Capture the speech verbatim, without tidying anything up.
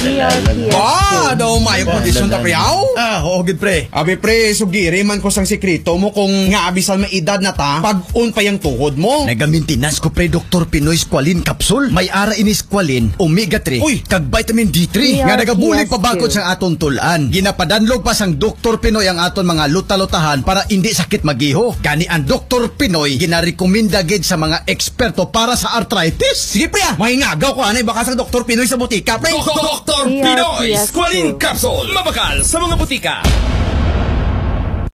Ba, daw may kondisyon ta priyaw? Ah, oo gid pre. Abi pre, sugiri man ko sang sikreto mo kung nga abisal may edad na ta, pag-on pa yung tuhod mo. Nagamintinas ko pre Doktor Pinoy Squalene Capsule. May ara ini Squalene, omega three, Uy! kag vitamin D three nga nagabulig pabakod sa aton tulan. Ginapadanlog pa sang Doktor Pinoy ang aton mga luta-lutahan para hindi sakit magiho. Gani ang Doktor Pinoy ginarekomenda gid sa mga eksperto para sa arthritis. Sige pre ah, mahingagaw ko anay baka sa Doktor Pinoy sa butika pre. Doktor Pinoy Squalene Capsule. Mabakal sa mga butika.